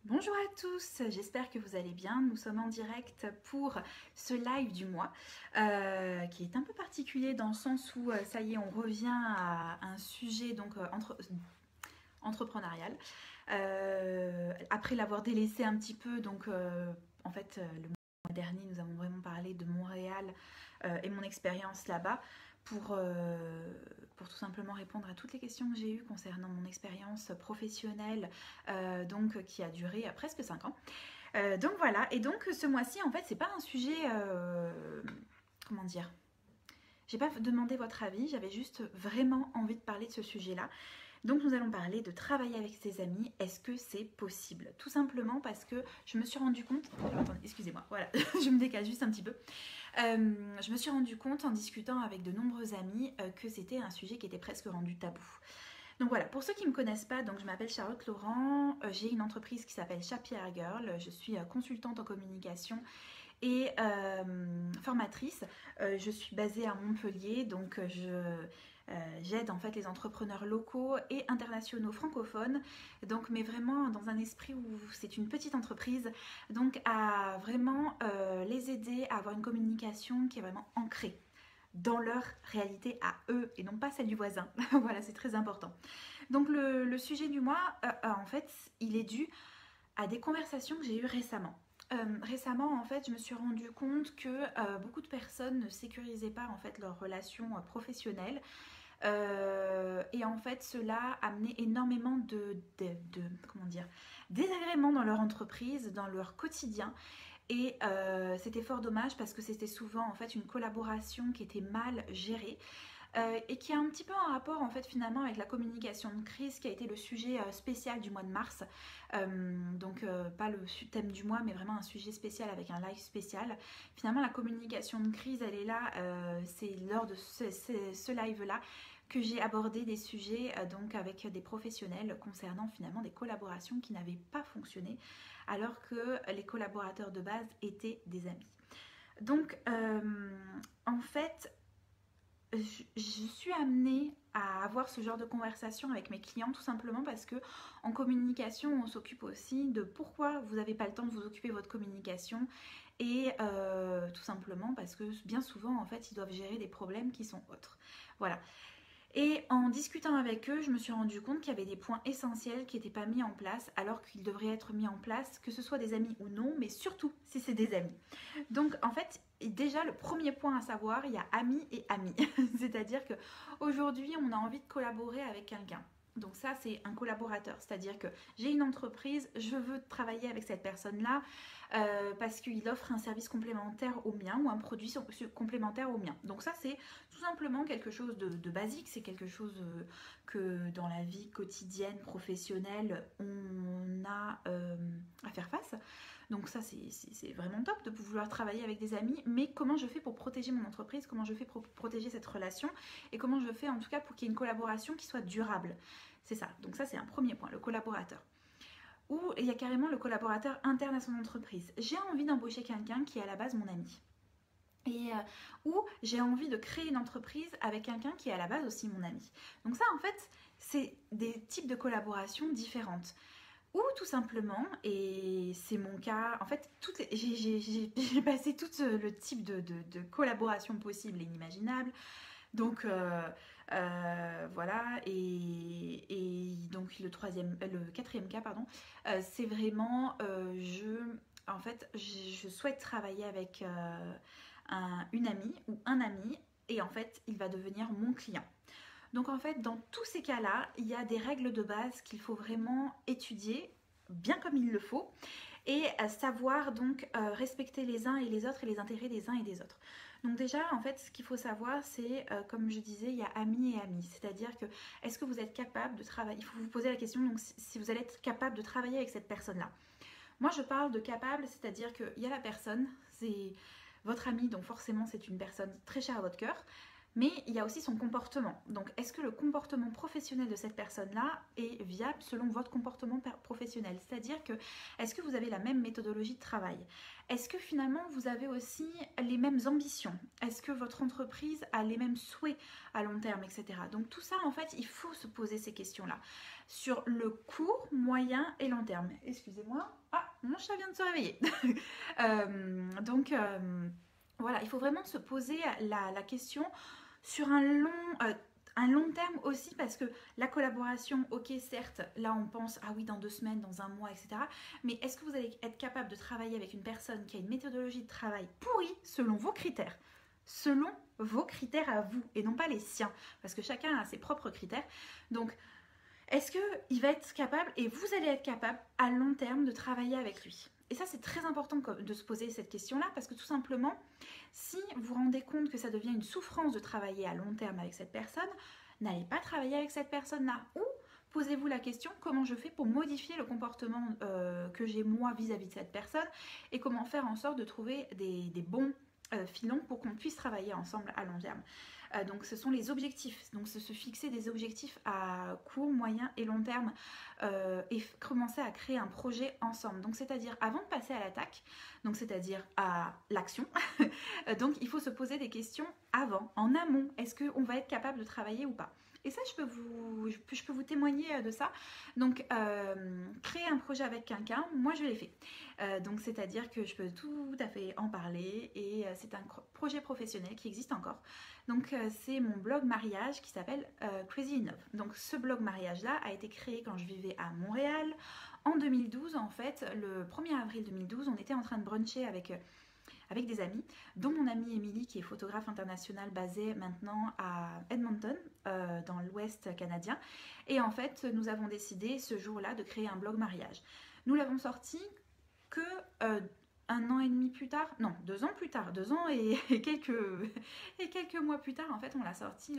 Bonjour à tous, j'espère que vous allez bien. Nous sommes en direct pour ce live du mois qui est un peu particulier dans le sens où ça y est, on revient à un sujet donc entrepreneurial. Après l'avoir délaissé un petit peu, donc en fait le mois dernier nous avons vraiment parlé de Montréal et mon expérience là-bas pour tout simplement répondre à toutes les questions que j'ai eues concernant mon expérience professionnelle donc qui a duré presque 5 ans. Donc voilà, et donc ce mois-ci en fait c'est pas un sujet, comment dire, j'ai pas demandé votre avis, j'avais juste vraiment envie de parler de ce sujet-là. Donc nous allons parler de travailler avec ses amis, est-ce que c'est possible? Tout simplement parce que je me suis rendu compte, attendez, excusez-moi, voilà, je me décale juste un petit peu. Je me suis rendu compte en discutant avec de nombreux amis que c'était un sujet qui était presque rendu tabou. Donc voilà, pour ceux qui ne me connaissent pas, donc je m'appelle Charlotte Laurent, j'ai une entreprise qui s'appelle Chapier Girl, je suis consultante en communication et formatrice. Je suis basée à Montpellier, donc j'aide en fait les entrepreneurs locaux et internationaux francophones, donc mais vraiment dans un esprit où c'est une petite entreprise, donc à vraiment les aider à avoir une communication qui est vraiment ancrée dans leur réalité à eux et non pas celle du voisin. Voilà, c'est très important. Donc le sujet du mois, en fait, il est dû à des conversations que j'ai eues récemment. Récemment, en fait, je me suis rendu compte que beaucoup de personnes ne sécurisaient pas en fait leurs relations professionnelles. Et en fait, cela amenait énormément comment dire, désagréments dans leur entreprise, dans leur quotidien. Et c'était fort dommage parce que c'était souvent en fait une collaboration qui était mal gérée. Et qui a un petit peu un rapport en fait finalement avec la communication de crise qui a été le sujet spécial du mois de mars. Donc pas le thème du mois mais vraiment un sujet spécial avec un live spécial. Finalement la communication de crise elle est là, c'est lors de ce live là que j'ai abordé des sujets donc avec des professionnels concernant finalement des collaborations qui n'avaient pas fonctionné alors que les collaborateurs de base étaient des amis. Donc en fait je suis amenée à avoir ce genre de conversation avec mes clients tout simplement parce que en communication on s'occupe aussi de pourquoi vous n'avez pas le temps de vous occuper de votre communication et tout simplement parce que bien souvent en fait ils doivent gérer des problèmes qui sont autres. Voilà. Et en discutant avec eux, je me suis rendu compte qu'il y avait des points essentiels qui n'étaient pas mis en place alors qu'ils devraient être mis en place, que ce soit des amis ou non, mais surtout si c'est des amis. Donc en fait, déjà le premier point à savoir, il y a amis et amis. C'est-à-dire qu'aujourd'hui, on a envie de collaborer avec quelqu'un. Donc ça, c'est un collaborateur. C'est-à-dire que j'ai une entreprise, je veux travailler avec cette personne-là parce qu'il offre un service complémentaire au mien ou un produit complémentaire au mien. Donc ça, c'est tout simplement quelque chose de basique. C'est quelque chose que dans la vie quotidienne, professionnelle, on a à faire face. Donc ça, c'est vraiment top de pouvoir travailler avec des amis. Mais comment je fais pour protéger mon entreprise? Comment je fais pour protéger cette relation? Et comment je fais en tout cas pour qu'il y ait une collaboration qui soit durable? C'est ça. Donc ça, c'est un premier point, le collaborateur. Ou il y a carrément le collaborateur interne à son entreprise. J'ai envie d'embaucher quelqu'un qui est à la base mon ami. Et ou j'ai envie de créer une entreprise avec quelqu'un qui est à la base aussi mon ami. Donc ça, en fait, c'est des types de collaborations différentes. Ou tout simplement, et c'est mon cas, en fait, j'ai passé tout le type de collaboration possible et inimaginable. Donc voilà, et donc le quatrième cas, pardon, c'est vraiment, en fait, je souhaite travailler avec une amie ou un ami, et en fait, il va devenir mon client. Donc en fait, dans tous ces cas-là, il y a des règles de base qu'il faut vraiment étudier bien comme il le faut et savoir donc respecter les uns et les autres et les intérêts des uns et des autres. Donc déjà, en fait, ce qu'il faut savoir, c'est, comme je disais, il y a amis et amis. C'est-à-dire que, est-ce que vous êtes capable de travailler? Il faut vous poser la question, donc si vous allez être capable de travailler avec cette personne-là. Moi, je parle de capable, c'est-à-dire qu'il y a la personne, c'est votre ami, donc forcément, c'est une personne très chère à votre cœur. Mais il y a aussi son comportement. Donc, est-ce que le comportement professionnel de cette personne-là est viable selon votre comportement professionnel? C'est-à-dire que, est-ce que vous avez la même méthodologie de travail? Est-ce que finalement, vous avez aussi les mêmes ambitions? Est-ce que votre entreprise a les mêmes souhaits à long terme, etc. Donc, tout ça, en fait, il faut se poser ces questions-là. Sur le court, moyen et long terme. Excusez-moi. Ah, mon chat vient de se réveiller. Donc, voilà, il faut vraiment se poser la question sur un long terme aussi, parce que la collaboration, ok, certes, là on pense, ah oui, dans 2 semaines, dans un mois, etc. Mais est-ce que vous allez être capable de travailler avec une personne qui a une méthodologie de travail pourrie selon vos critères? Selon vos critères à vous et non pas les siens, parce que chacun a ses propres critères. Donc, est-ce qu'il va être capable, et vous allez être capable à long terme de travailler avec lui? Et ça, c'est très important de se poser cette question-là, parce que tout simplement, si vous vous rendez compte que ça devient une souffrance de travailler à long terme avec cette personne, n'allez pas travailler avec cette personne-là. Ou posez-vous la question, comment je fais pour modifier le comportement que j'ai moi vis-à-vis de cette personne, et comment faire en sorte de trouver des bons filons pour qu'on puisse travailler ensemble à long terme. Donc ce sont les objectifs, donc se fixer des objectifs à court, moyen et long terme et commencer à créer un projet ensemble. Donc c'est-à-dire avant de passer à l'attaque, donc c'est-à-dire à l'action, donc il faut se poser des questions avant, en amont. Est-ce qu'on va être capable de travailler ou pas? Et ça, je peux vous témoigner de ça. Donc, créer un projet avec quelqu'un, moi je l'ai fait. Donc, c'est-à-dire que je peux tout à fait en parler et c'est un projet professionnel qui existe encore. Donc, c'est mon blog mariage qui s'appelle Crazy in Love. Donc, ce blog mariage-là a été créé quand je vivais à Montréal. En 2012, en fait, le 1er avril 2012, on était en train de bruncher avec des amis, dont mon amie Émilie qui est photographe internationale basée maintenant à Edmonton, dans l'ouest canadien. Et en fait, nous avons décidé ce jour-là de créer un blog mariage. Nous l'avons sorti que 1 an et demi plus tard, non, 2 ans plus tard, 2 ans et quelques mois plus tard, en fait, on l'a sorti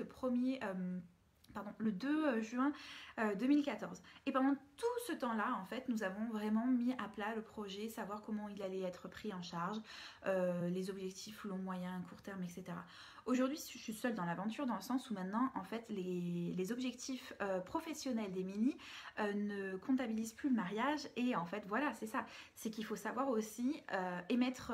le 2 juin 2014. Et pendant tout ce temps-là, en fait, nous avons vraiment mis à plat le projet, savoir comment il allait être pris en charge, les objectifs long, moyen, court terme, etc. Aujourd'hui, je suis seule dans l'aventure dans le sens où maintenant, en fait, les objectifs professionnels d'Émilie ne comptabilisent plus le mariage. Et en fait, voilà, c'est ça. C'est qu'il faut savoir aussi émettre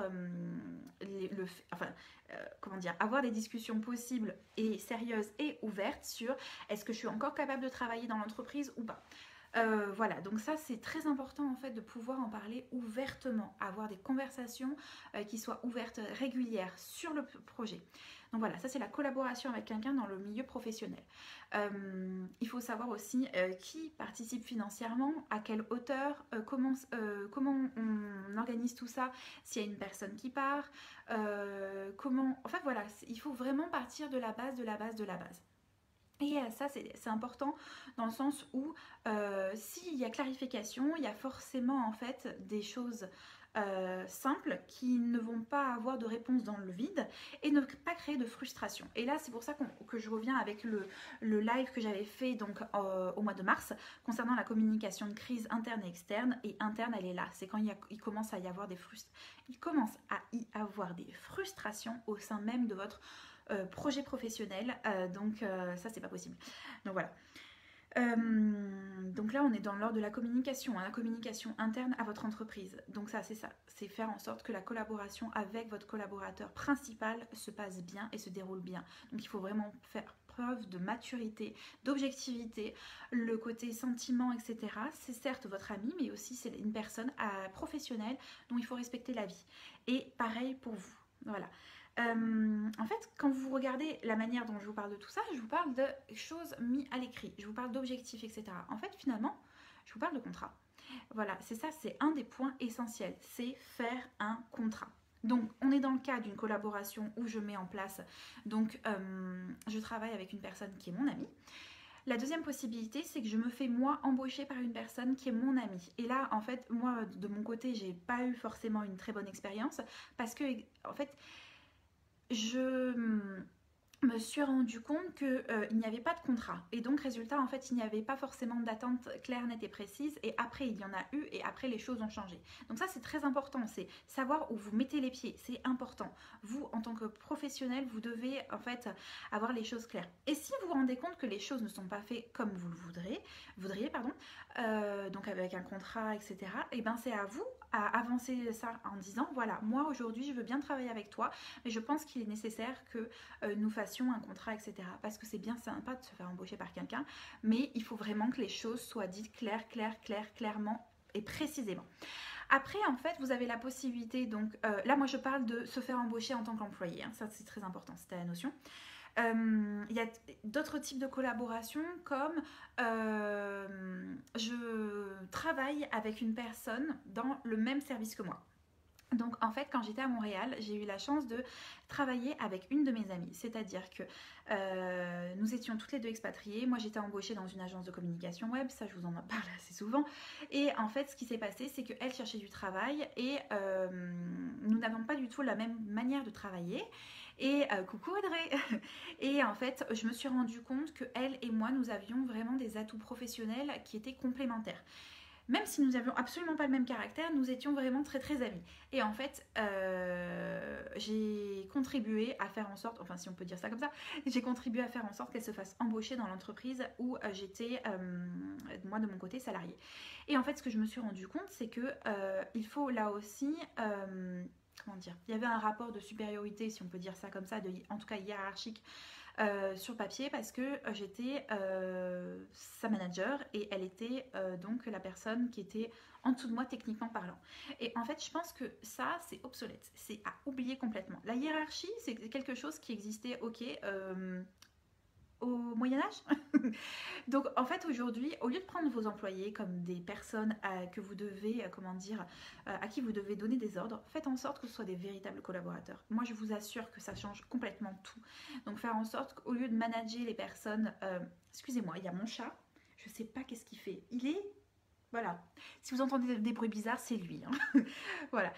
avoir des discussions possibles et sérieuses et ouvertes sur est-ce que je suis encore capable de travailler dans l'entreprise ou pas. Voilà, donc ça c'est très important en fait de pouvoir en parler ouvertement, avoir des conversations qui soient ouvertes, régulières sur le projet. Donc voilà, ça c'est la collaboration avec quelqu'un dans le milieu professionnel. Il faut savoir aussi qui participe financièrement, à quelle hauteur, comment on organise tout ça, s'il y a une personne qui part, enfin voilà, il faut vraiment partir de la base, de la base, de la base. Et ça, c'est important dans le sens où s'il y a clarification, il y a forcément en fait des choses simples qui ne vont pas avoir de réponse dans le vide et ne pas créer de frustration. Et là, c'est pour ça que je reviens avec le live que j'avais fait donc au mois de mars concernant la communication de crise interne et externe. Et interne, elle est là. C'est quand il commence à y avoir des frustrations au sein même de votre projet professionnel, donc ça c'est pas possible. Donc voilà. Donc là on est dans l'ordre de la communication, hein, la communication interne à votre entreprise. Donc ça, c'est faire en sorte que la collaboration avec votre collaborateur principal se passe bien et se déroule bien. Donc il faut vraiment faire preuve de maturité, d'objectivité, le côté sentiment, etc. C'est certes votre ami, mais aussi c'est une personne professionnelle dont il faut respecter la vie. Et pareil pour vous. Voilà. En fait, quand vous regardez la manière dont je vous parle de tout ça, je vous parle de choses mises à l'écrit, je vous parle d'objectifs, etc. En fait, finalement, je vous parle de contrat. Voilà, c'est ça, c'est un des points essentiels, c'est faire un contrat. Donc, on est dans le cas d'une collaboration où je mets en place, donc je travaille avec une personne qui est mon amie. La deuxième possibilité, c'est que je me fais moi embaucher par une personne qui est mon amie. Et là, en fait, moi, de mon côté, j'ai pas eu forcément une très bonne expérience parce que, en fait, me suis rendu compte qu'il n'y avait pas de contrat. Et donc, résultat, en fait, il n'y avait pas forcément d'attente claire, nette et précise. Et après, il y en a eu et après, les choses ont changé. Donc ça, c'est très important. C'est savoir où vous mettez les pieds. C'est important. Vous, en tant que professionnel, vous devez, en fait, avoir les choses claires. Et si vous vous rendez compte que les choses ne sont pas faites comme vous le voudriez, donc avec un contrat, etc., et ben c'est à vous à avancer ça en disant, voilà, moi, aujourd'hui, je veux bien travailler avec toi, mais je pense qu'il est nécessaire que nous fassions un contrat, etc. Parce que c'est bien sympa de se faire embaucher par quelqu'un, mais il faut vraiment que les choses soient dites clairement et précisément. Après, en fait, vous avez la possibilité, donc là, moi, je parle de se faire embaucher en tant qu'employé, hein, ça, c'est très important, c'était la notion. Il y a d'autres types de collaboration comme je travaille avec une personne dans le même service que moi. Donc en fait, quand j'étais à Montréal, j'ai eu la chance de travailler avec une de mes amies. C'est-à-dire que nous étions toutes les deux expatriées. Moi, j'étais embauchée dans une agence de communication web. Ça, je vous en parle assez souvent. Et en fait, ce qui s'est passé, c'est qu'elle cherchait du travail et nous n'avons pas du tout la même manière de travailler. Et coucou Audrey. Et en fait, je me suis rendu compte que elle et moi, nous avions vraiment des atouts professionnels qui étaient complémentaires. Même si nous n'avions absolument pas le même caractère, nous étions vraiment très amis. Et en fait, j'ai contribué à faire en sorte, enfin si on peut dire ça comme ça, j'ai contribué à faire en sorte qu'elle se fasse embaucher dans l'entreprise où j'étais, moi de mon côté, salariée. Et en fait, ce que je me suis rendu compte, c'est que il faut là aussi... comment dire, il y avait un rapport de supériorité, si on peut dire ça comme ça, en tout cas hiérarchique, sur papier parce que j'étais sa manager et elle était donc la personne qui était en dessous de moi techniquement parlant. Et en fait, je pense que ça, c'est obsolète. C'est à oublier complètement. La hiérarchie, c'est quelque chose qui existait, ok, au Moyen-Âge. Donc en fait aujourd'hui, au lieu de prendre vos employés comme des personnes que vous devez, comment dire, à qui vous devez donner des ordres, faites en sorte que ce soit des véritables collaborateurs. Moi je vous assure que ça change complètement tout. Donc faire en sorte qu'au lieu de manager les personnes, excusez-moi, il y a mon chat, je sais pas qu'est-ce qu'il fait, il est... Voilà, si vous entendez des bruits bizarres, c'est lui. Hein. Voilà,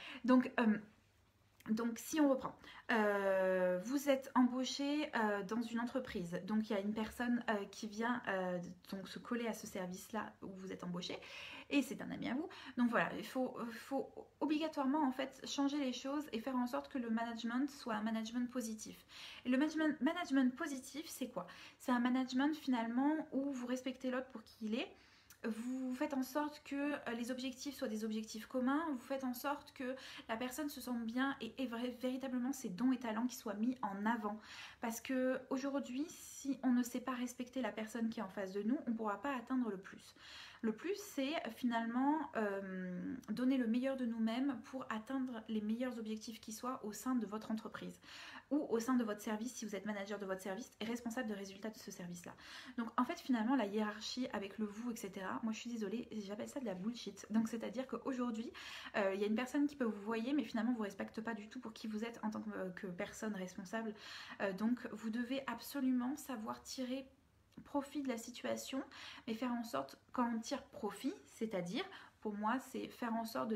donc si on reprend, vous êtes embauché dans une entreprise, donc il y a une personne qui vient donc se coller à ce service-là où vous êtes embauché, et c'est un ami à vous. Donc voilà, il faut obligatoirement en fait changer les choses et faire en sorte que le management soit un management positif. Et le management positif, c'est quoi? C'est un management finalement où vous respectez l'autre pour qui il est. Vous faites en sorte que les objectifs soient des objectifs communs, vous faites en sorte que la personne se sente bien et véritablement ses dons et talents qui soient mis en avant. Parce que aujourd'hui, si on ne sait pas respecter la personne qui est en face de nous, on ne pourra pas atteindre le plus. Le plus, c'est finalement donner le meilleur de nous-mêmes pour atteindre les meilleurs objectifs qui soient au sein de votre entreprise ou au sein de votre service si vous êtes manager de votre service et responsable des résultats de ce service-là. Donc en fait finalement la hiérarchie avec le vous, etc. Moi je suis désolée, j'appelle ça de la bullshit. Donc c'est-à-dire qu'aujourd'hui il y a une personne qui peut vous voyer mais finalement vous ne respecte pas du tout pour qui vous êtes en tant que personne responsable. Donc vous devez absolument savoir tirer profit de la situation, mais faire en sorte, quand on tire profit, c'est-à-dire, pour moi, c'est faire en sorte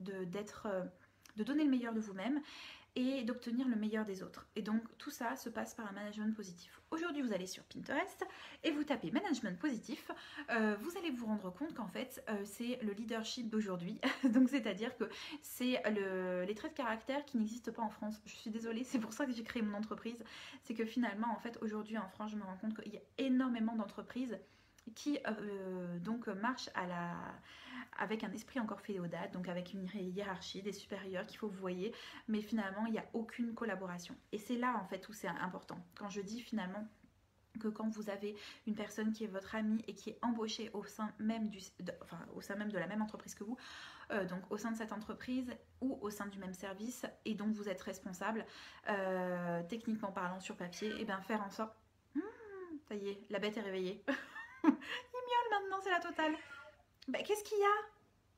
de donner le meilleur de vous-même et d'obtenir le meilleur des autres. Et donc, tout ça se passe par un management positif. Aujourd'hui, vous allez sur Pinterest et vous tapez management positif. Vous allez vous rendre compte qu'en fait, c'est le leadership d'aujourd'hui. Donc, c'est-à-dire que c'est les traits de caractère qui n'existent pas en France. Je suis désolée, c'est pour ça que j'ai créé mon entreprise. C'est que finalement, en fait, aujourd'hui en France, je me rends compte qu'il y a énormément d'entreprises qui donc marchent avec un esprit encore féodal, donc avec une hiérarchie, des supérieurs qu'il faut vous voyez, mais finalement il n'y a aucune collaboration. Et c'est là en fait où c'est important. Quand je dis finalement que quand vous avez une personne qui est votre amie et qui est embauchée au sein même de la même entreprise que vous, donc au sein de cette entreprise ou au sein du même service et dont vous êtes responsable, techniquement parlant sur papier, et bien faire en sorte... ça y est, la bête est réveillée. Il miaule maintenant, c'est la totale. Bah, qu'est-ce qu'il y a?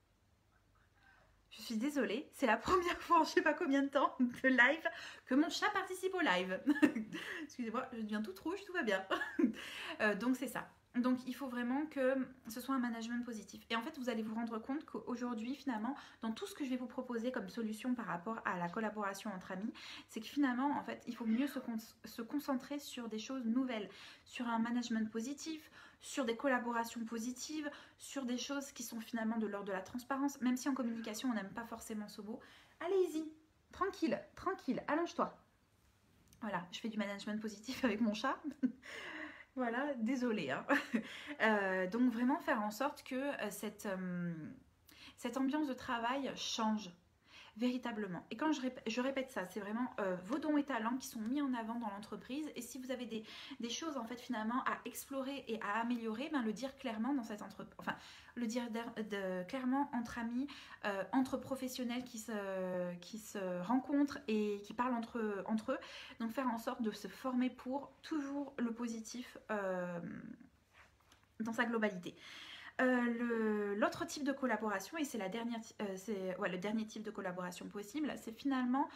Je suis désolée, c'est la première fois en je sais pas combien de temps de live que mon chat participe au live. Excusez-moi, je deviens toute rouge, tout va bien. Donc c'est ça. Donc il faut vraiment que ce soit un management positif. Et en fait, vous allez vous rendre compte qu'aujourd'hui, finalement, dans tout ce que je vais vous proposer comme solution par rapport à la collaboration entre amis, c'est que finalement, en fait, il faut mieux se concentrer sur des choses nouvelles, sur un management positif, sur des collaborations positives, sur des choses qui sont finalement de l'ordre de la transparence, même si en communication, on n'aime pas forcément ce mot. Allez-y, tranquille, tranquille, allonge-toi. Voilà, je fais du management positif avec mon chat. Voilà, désolée. Hein. Donc vraiment faire en sorte que cette ambiance de travail change véritablement. Et quand je répète ça, c'est vraiment vos dons et talents qui sont mis en avant dans l'entreprise. Et si vous avez des choses en fait finalement à explorer et à améliorer, ben, le dire clairement dans cette entreprise. Enfin, le dire clairement entre amis, entre professionnels qui se rencontrent et qui parlent entre eux. Donc faire en sorte de se former pour toujours le positif dans sa globalité. L'autre type de collaboration, et c'est le dernier type de collaboration possible, c'est finalement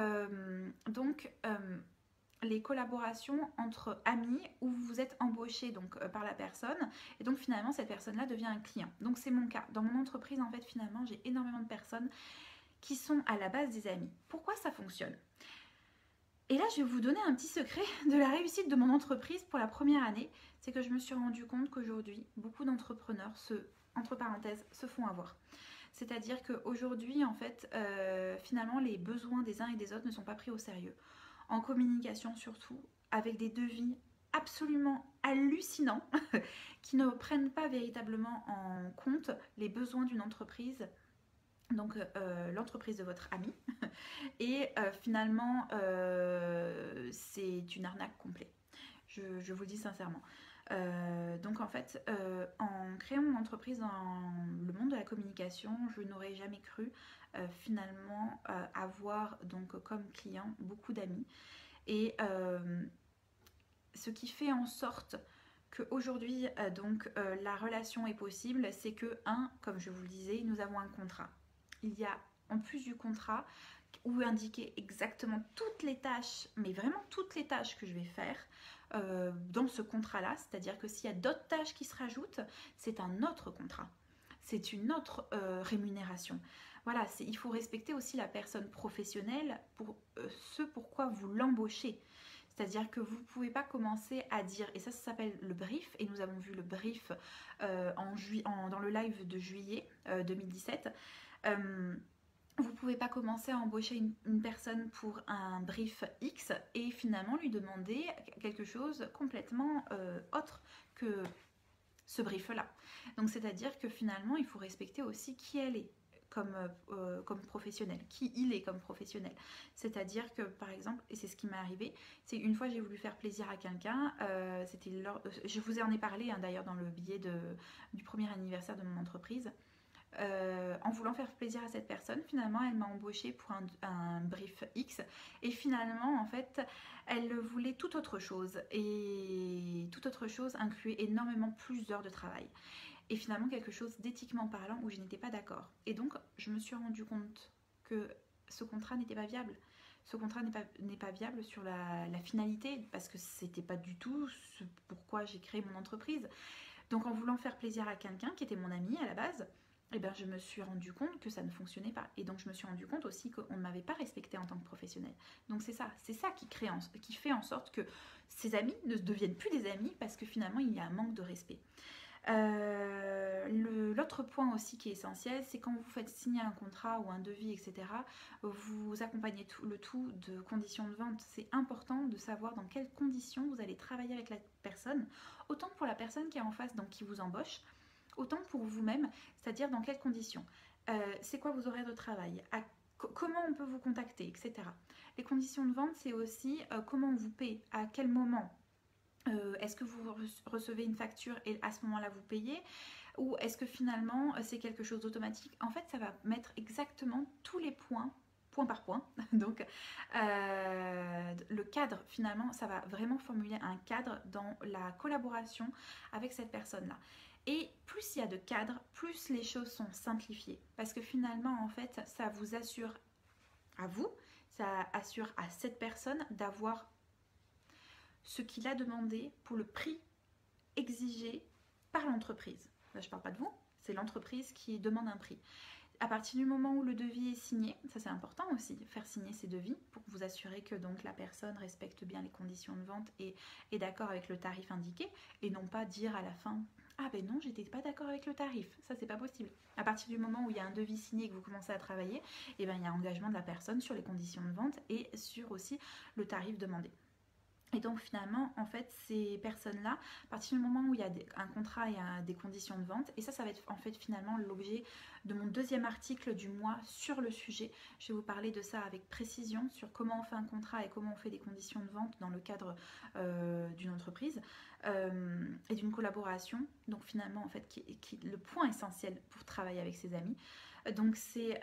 les collaborations entre amis où vous êtes embauché donc, par la personne et donc finalement cette personne-là devient un client. Donc c'est mon cas. Dans mon entreprise, en fait, finalement, j'ai énormément de personnes qui sont à la base des amis. Pourquoi ça fonctionne ? Et là, je vais vous donner un petit secret de la réussite de mon entreprise pour la première année. C'est que je me suis rendu compte qu'aujourd'hui, beaucoup d'entrepreneurs entre parenthèses, se font avoir. C'est-à-dire qu'aujourd'hui, en fait, finalement, les besoins des uns et des autres ne sont pas pris au sérieux. En communication surtout, avec des devis absolument hallucinants qui ne prennent pas véritablement en compte les besoins d'une entreprise. Donc l'entreprise de votre ami et finalement c'est une arnaque complète, je vous le dis sincèrement. Donc en fait en créant mon entreprise dans le monde de la communication, je n'aurais jamais cru finalement avoir donc comme client beaucoup d'amis et ce qui fait en sorte qu'aujourd'hui la relation est possible, c'est que comme je vous le disais, nous avons un contrat. Il y a en plus du contrat où indiquer exactement toutes les tâches, mais vraiment toutes les tâches que je vais faire dans ce contrat-là. C'est-à-dire que s'il y a d'autres tâches qui se rajoutent, c'est un autre contrat. C'est une autre rémunération. Voilà, il faut respecter aussi la personne professionnelle pour ce pourquoi vous l'embauchez. C'est-à-dire que vous ne pouvez pas commencer à dire, et ça s'appelle le brief, et nous avons vu le brief dans le live de juillet 2017. Vous ne pouvez pas commencer à embaucher une personne pour un brief X et finalement lui demander quelque chose complètement autre que ce brief-là. Donc c'est-à-dire que finalement, il faut respecter aussi qui elle est comme professionnel, qui il est comme professionnel. C'est-à-dire que par exemple, et c'est ce qui m'est arrivé, c'est une fois j'ai voulu faire plaisir à quelqu'un, je vous en ai parlé d'ailleurs dans le billet du premier anniversaire de mon entreprise. En voulant faire plaisir à cette personne, finalement elle m'a embauchée pour un brief X et finalement en fait elle voulait tout autre chose et toute autre chose incluait énormément plus d'heures de travail et finalement quelque chose d'éthiquement parlant où je n'étais pas d'accord. Et donc je me suis rendu compte que ce contrat n'était pas viable. Ce contrat n'est pas viable sur la finalité parce que c'était pas du tout ce pourquoi j'ai créé mon entreprise. Donc en voulant faire plaisir à quelqu'un qui était mon ami à la base, eh ben, je me suis rendu compte que ça ne fonctionnait pas. Et donc je me suis rendu compte aussi qu'on ne m'avait pas respectée en tant que professionnelle. Donc c'est ça qui fait en sorte que ces amis ne deviennent plus des amis parce que finalement il y a un manque de respect. L'autre point aussi qui est essentiel, c'est quand vous faites signer un contrat ou un devis, etc., vous accompagnez le tout de conditions de vente. C'est important de savoir dans quelles conditions vous allez travailler avec la personne, autant pour la personne qui est en face, donc qui vous embauche, autant pour vous-même, c'est-à-dire dans quelles conditions. C'est quoi vos horaires de travail, comment on peut vous contacter, etc. Les conditions de vente, c'est aussi comment on vous paie, à quel moment. Est-ce que vous recevez une facture et à ce moment-là vous payez, ou est-ce que finalement c'est quelque chose d'automatique? En fait, ça va mettre exactement tous les points, point par point. Donc le cadre, finalement, ça va vraiment formuler un cadre dans la collaboration avec cette personne-là. Et plus il y a de cadres, plus les choses sont simplifiées. Parce que finalement, en fait, ça vous assure à vous, ça assure à cette personne d'avoir ce qu'il a demandé pour le prix exigé par l'entreprise. Là, je ne parle pas de vous, c'est l'entreprise qui demande un prix. À partir du moment où le devis est signé, ça c'est important aussi, faire signer ces devis pour vous assurer que donc la personne respecte bien les conditions de vente et est d'accord avec le tarif indiqué, et non pas dire à la fin « Ah ben non, j'étais pas d'accord avec le tarif », ça c'est pas possible. À partir du moment où il y a un devis signé et que vous commencez à travailler, et ben, il y a engagement de la personne sur les conditions de vente et sur aussi le tarif demandé. Et donc finalement, en fait, ces personnes-là, à partir du moment où il y a un contrat et des conditions de vente, et ça va être en fait finalement l'objet de mon deuxième article du mois sur le sujet. Je vais vous parler de ça avec précision, sur comment on fait un contrat et comment on fait des conditions de vente dans le cadre d'une entreprise et d'une collaboration. Donc finalement, en fait, le point essentiel pour travailler avec ses amis. Donc c'est...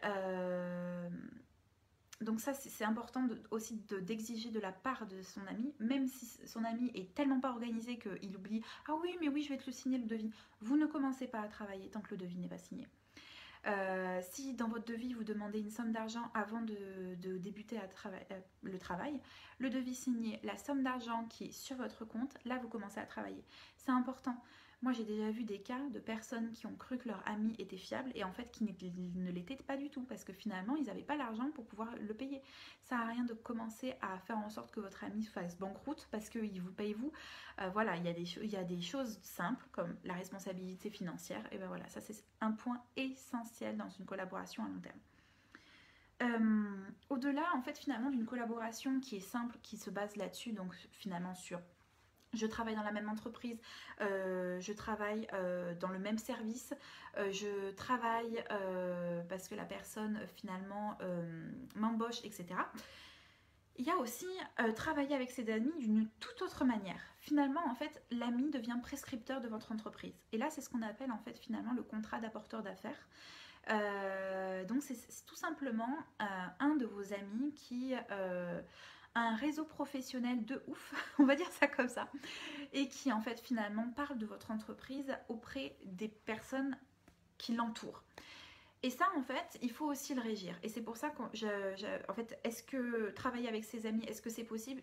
Donc ça, c'est important aussi d'exiger de la part de son ami, même si son ami est tellement pas organisé qu'il oublie « Ah oui, mais oui, je vais te le signer le devis ». Vous ne commencez pas à travailler tant que le devis n'est pas signé. Si dans votre devis, vous demandez une somme d'argent avant de débuter le travail, le devis signé, la somme d'argent qui est sur votre compte, là, vous commencez à travailler. C'est important. Moi, j'ai déjà vu des cas de personnes qui ont cru que leur ami était fiable et en fait qui ne l'étaient pas du tout parce que finalement, ils n'avaient pas l'argent pour pouvoir le payer. Ça n'a rien de commencer à faire en sorte que votre ami fasse banqueroute parce qu'il vous paye vous. Voilà, il y a des choses simples comme la responsabilité financière. Et ben voilà, ça c'est un point essentiel dans une collaboration à long terme. Au-delà, en fait, finalement, d'une collaboration qui est simple, qui se base là-dessus, donc finalement sur je travaille dans la même entreprise, je travaille dans le même service, je travaille parce que la personne finalement m'embauche, etc. Il y a aussi travailler avec ses amis d'une toute autre manière. Finalement, en fait, l'ami devient prescripteur de votre entreprise. Et là, c'est ce qu'on appelle en fait finalement le contrat d'apporteur d'affaires. Donc, c'est tout simplement un de vos amis qui un réseau professionnel de ouf, on va dire ça comme ça, et qui en fait finalement parle de votre entreprise auprès des personnes qui l'entourent. Et ça en fait, il faut aussi le régir. Et c'est pour ça que en fait, est-ce que travailler avec ses amis, est-ce que c'est possible?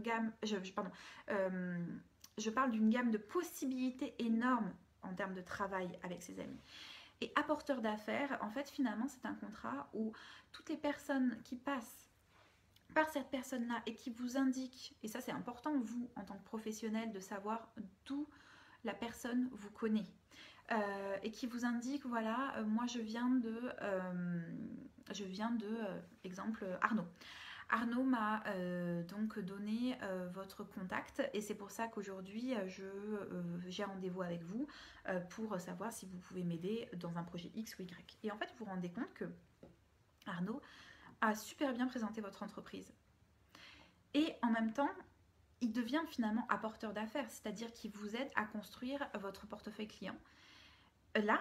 Je parle d'une gamme de possibilités énormes en termes de travail avec ses amis. Et apporteur d'affaires, en fait finalement c'est un contrat où toutes les personnes qui passent par cette personne-là et qui vous indique, et ça c'est important vous en tant que professionnel de savoir d'où la personne vous connaît et qui vous indique voilà moi je viens de exemple Arnaud m'a donc donné votre contact et c'est pour ça qu'aujourd'hui j'ai rendez-vous avec vous pour savoir si vous pouvez m'aider dans un projet X ou Y. Et en fait vous vous rendez compte que Arnaud a super bien présenté votre entreprise. Et en même temps, il devient finalement apporteur d'affaires, c'est-à-dire qu'il vous aide à construire votre portefeuille client. Là,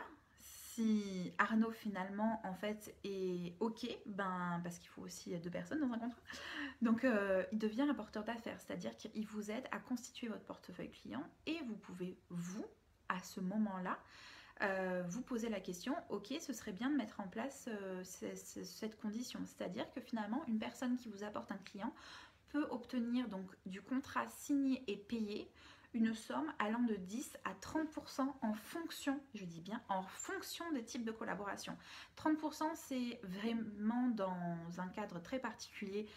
si Arnaud finalement en fait est OK, parce qu'il faut aussi 2 personnes dans un contrat, donc il devient apporteur d'affaires, c'est-à-dire qu'il vous aide à constituer votre portefeuille client et vous pouvez, vous, à ce moment-là, vous posez la question, ok, ce serait bien de mettre en place cette condition, c'est-à-dire que finalement une personne qui vous apporte un client peut obtenir donc du contrat signé et payé une somme allant de 10 à 30% en fonction, je dis bien en fonction des types de collaboration. 30% c'est vraiment dans un cadre très particulier,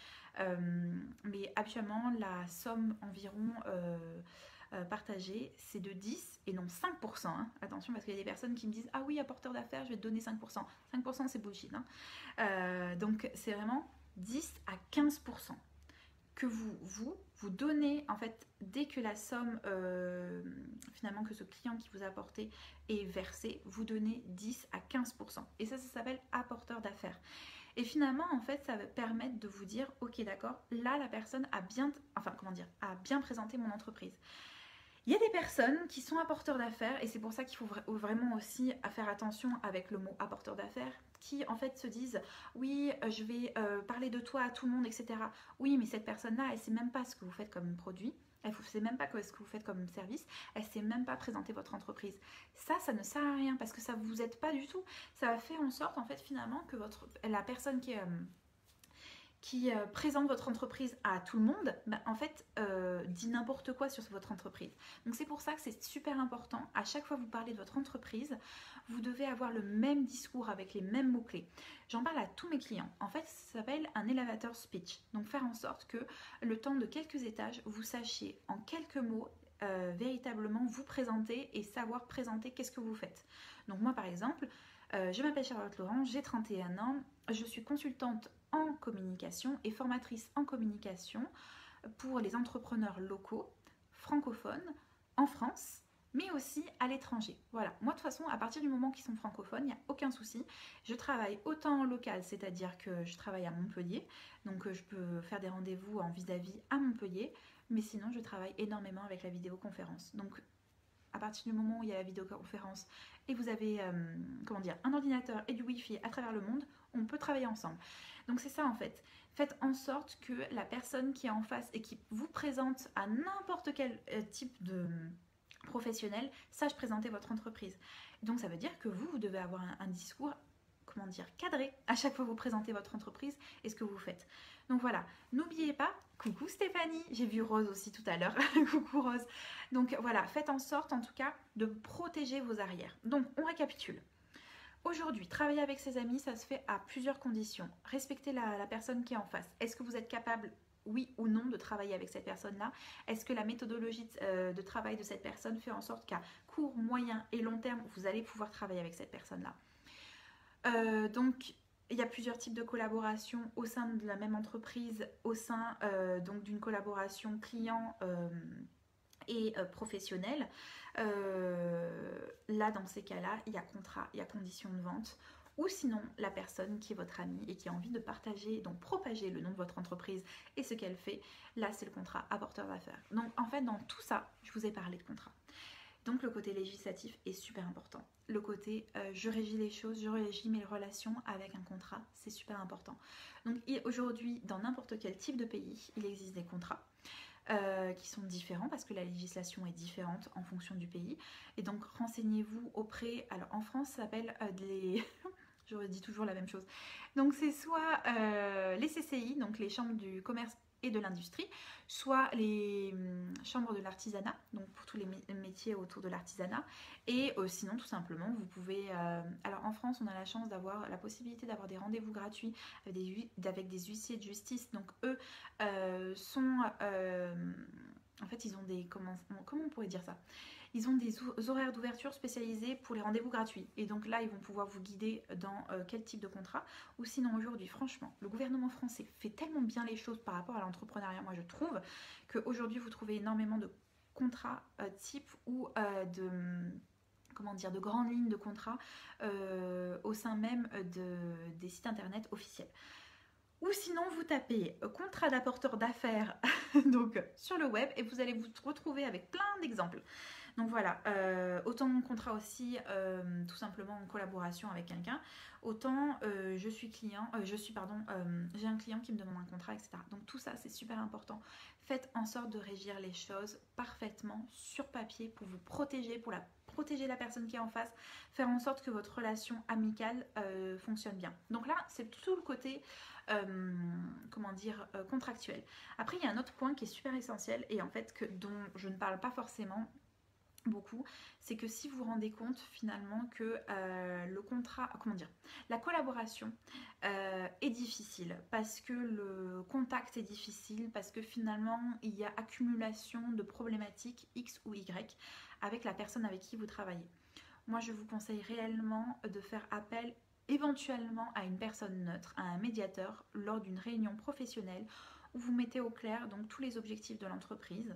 mais actuellement la somme environ partagée, c'est de 10 et non 5%. Hein. Attention parce qu'il y a des personnes qui me disent « Ah oui, apporteur d'affaires, je vais te donner 5%. » 5% c'est bullshit. Hein. Donc c'est vraiment 10 à 15% que vous donnez en fait dès que la somme finalement que ce client qui vous a apporté est versé, vous donnez 10 à 15%. Et ça s'appelle apporteur d'affaires. Et finalement, en fait, ça va permettre de vous dire, ok, d'accord, là, la personne a bien présenté mon entreprise. Il y a des personnes qui sont apporteurs d'affaires et c'est pour ça qu'il faut vraiment aussi faire attention avec le mot apporteur d'affaires qui en fait se disent oui je vais parler de toi à tout le monde etc. Oui mais cette personne-là elle sait même pas ce que vous faites comme produit, elle ne sait même pas ce que vous faites comme service, elle ne sait même pas présenter votre entreprise. Ça ne sert à rien parce que ça ne vous aide pas du tout. Ça va faire en sorte en fait finalement que la personne qui présente votre entreprise à tout le monde, bah, en fait, dit n'importe quoi sur votre entreprise. Donc c'est pour ça que c'est super important. À chaque fois que vous parlez de votre entreprise, vous devez avoir le même discours avec les mêmes mots-clés. J'en parle à tous mes clients. En fait, ça s'appelle un elevator speech. Donc faire en sorte que le temps de quelques étages, vous sachiez en quelques mots véritablement vous présenter et savoir présenter qu'est-ce que vous faites. Donc moi par exemple, je m'appelle Charlotte Laurent, j'ai 31 ans, je suis consultante en communication et formatrice en communication pour les entrepreneurs locaux, francophones, en France, mais aussi à l'étranger. Voilà, moi de toute façon, à partir du moment qu'ils sont francophones, il n'y a aucun souci. Je travaille autant en local, c'est-à-dire que je travaille à Montpellier, donc je peux faire des rendez-vous en vis-à-vis à Montpellier, mais sinon je travaille énormément avec la vidéoconférence. Donc à partir du moment où il y a la vidéoconférence et vous avez comment dire, un ordinateur et du Wi-Fi à travers le monde, on peut travailler ensemble. Donc c'est ça en fait. Faites en sorte que la personne qui est en face et qui vous présente à n'importe quel type de professionnel sache présenter votre entreprise. Donc ça veut dire que vous devez avoir un discours, comment dire, cadré à chaque fois que vous présentez votre entreprise et ce que vous faites. Donc voilà, n'oubliez pas, coucou Stéphanie, j'ai vu Rose aussi tout à l'heure, coucou Rose. Donc voilà, faites en sorte en tout cas de protéger vos arrières. Donc on récapitule. Aujourd'hui, travailler avec ses amis, ça se fait à plusieurs conditions. Respectez la personne qui est en face. Est-ce que vous êtes capable, oui ou non, de travailler avec cette personne-là? Est-ce que la méthodologie de travail de cette personne fait en sorte qu'à court, moyen et long terme, vous allez pouvoir travailler avec cette personne-là? Donc, il y a plusieurs types de collaboration au sein de la même entreprise, au sein donc d'une collaboration client et professionnelle. Là, dans ces cas-là, il y a contrat, il y a condition de vente. Ou sinon, la personne qui est votre amie et qui a envie de partager, donc propager le nom de votre entreprise et ce qu'elle fait, là, c'est le contrat apporteur d'affaires. Donc, en fait, dans tout ça, je vous ai parlé de contrat. Donc le côté législatif est super important. Le côté je régis les choses, je régis mes relations avec un contrat, c'est super important. Donc aujourd'hui, dans n'importe quel type de pays, il existe des contrats qui sont différents parce que la législation est différente en fonction du pays. Et donc renseignez-vous auprès, alors en France ça s'appelle les... Je redis toujours la même chose. Donc c'est soit les CCI, donc les chambres du commerce et de l'industrie, soit les chambres de l'artisanat, donc pour tous les métiers autour de l'artisanat, et sinon tout simplement vous pouvez, alors en France on a la chance d'avoir la possibilité d'avoir des rendez-vous gratuits avec des huissiers de justice, donc eux sont, en fait ils ont des, comment on pourrait dire ça, ils ont des horaires d'ouverture spécialisés pour les rendez-vous gratuits. Et donc là, ils vont pouvoir vous guider dans quel type de contrat. Ou sinon, aujourd'hui, franchement, le gouvernement français fait tellement bien les choses par rapport à l'entrepreneuriat, moi je trouve, qu'aujourd'hui, vous trouvez énormément de contrats type ou de... comment dire, de grandes lignes de contrats au sein même des sites internet officiels. Ou sinon, vous tapez contrat d'apporteur d'affaires donc sur le web et vous allez vous retrouver avec plein d'exemples. Donc voilà, autant mon contrat aussi, tout simplement en collaboration avec quelqu'un, autant j'ai un client qui me demande un contrat, etc. Donc tout ça, c'est super important. Faites en sorte de régir les choses parfaitement sur papier pour vous protéger, pour protéger la personne qui est en face, faire en sorte que votre relation amicale fonctionne bien. Donc là, c'est tout le côté... comment dire, contractuel. Après, il y a un autre point qui est super essentiel et en fait dont je ne parle pas forcément beaucoup, c'est que si vous vous rendez compte finalement que le contrat, comment dire, la collaboration est difficile parce que le contact est difficile, parce que finalement il y a accumulation de problématiques X ou Y avec la personne avec qui vous travaillez. Moi je vous conseille réellement de faire appel éventuellement à une personne neutre, à un médiateur lors d'une réunion professionnelle où vous mettez au clair donc tous les objectifs de l'entreprise,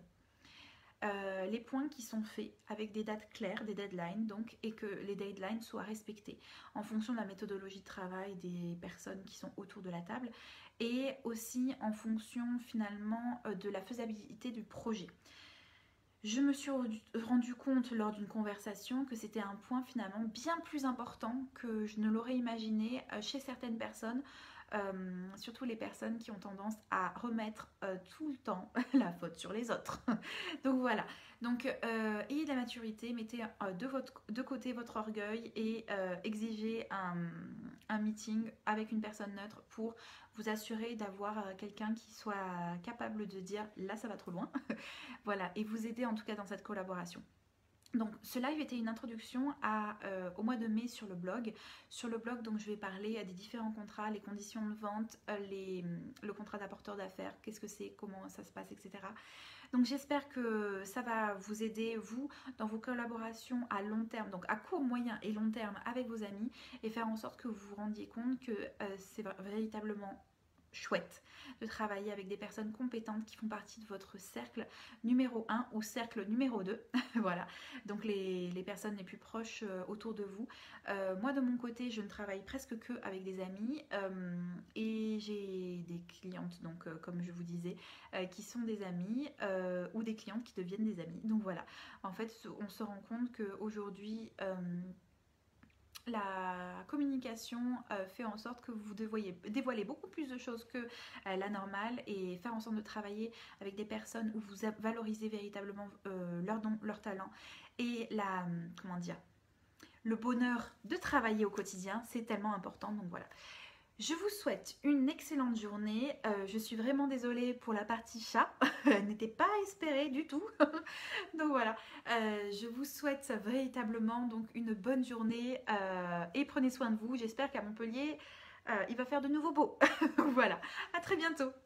les points qui sont faits avec des dates claires, des deadlines donc, et que les deadlines soient respectés en fonction de la méthodologie de travail des personnes qui sont autour de la table et aussi en fonction finalement de la faisabilité du projet. Je me suis rendu compte lors d'une conversation que c'était un point finalement bien plus important que je ne l'aurais imaginé chez certaines personnes, surtout les personnes qui ont tendance à remettre tout le temps la faute sur les autres. Donc voilà, donc ayez de la maturité, mettez de côté votre orgueil et exigez un un meeting avec une personne neutre pour vous assurer d'avoir quelqu'un qui soit capable de dire là ça va trop loin, voilà, et vous aider en tout cas dans cette collaboration. Donc ce live était une introduction au mois de mai sur le blog. Sur le blog, donc je vais parler des différents contrats, les conditions de vente, le contrat d'apporteur d'affaires, qu'est-ce que c'est, comment ça se passe, etc. Donc j'espère que ça va vous aider, vous, dans vos collaborations à long terme, donc à court, moyen et long terme avec vos amis, et faire en sorte que vous vous rendiez compte que c'est véritablement chouette de travailler avec des personnes compétentes qui font partie de votre cercle numéro 1 ou cercle numéro 2. Voilà, donc les personnes les plus proches autour de vous. Moi de mon côté, je ne travaille presque que avec des amis et j'ai des clientes, donc comme je vous disais, qui sont des amis ou des clientes qui deviennent des amis. Donc voilà, en fait on se rend compte qu'aujourd'hui la communication fait en sorte que vous dévoiler beaucoup plus de choses que la normale, et faire en sorte de travailler avec des personnes où vous valorisez véritablement leurs dons, leurs talents et comment dire, le bonheur de travailler au quotidien, c'est tellement important. Donc voilà. Je vous souhaite une excellente journée. Je suis vraiment désolée pour la partie chat. Elle n'était pas espérée du tout. Donc voilà. Je vous souhaite véritablement donc une bonne journée et prenez soin de vous. J'espère qu'à Montpellier, il va faire de nouveau beau. Voilà. À très bientôt.